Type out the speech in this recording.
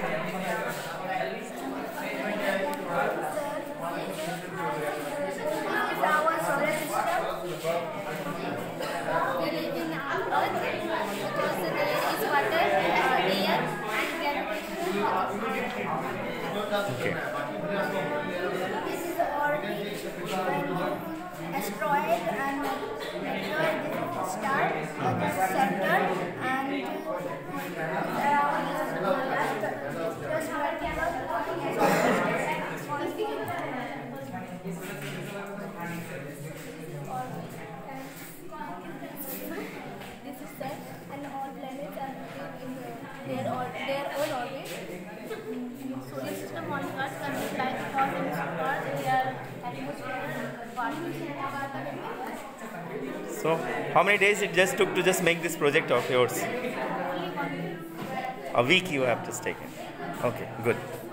Our solar system. We live in our Earth because there is water, air, and gravitation. Okay. This is orbit, asteroid, and meteor. This is star, this is Saturn, and plus this is set, and all planets are in their own orbit. Solar system on Earth consists like cosmic stars, air, atmosphere, water. So, how many days it just took to just make this project of yours? Only one. A week you have just taken. Okay, good.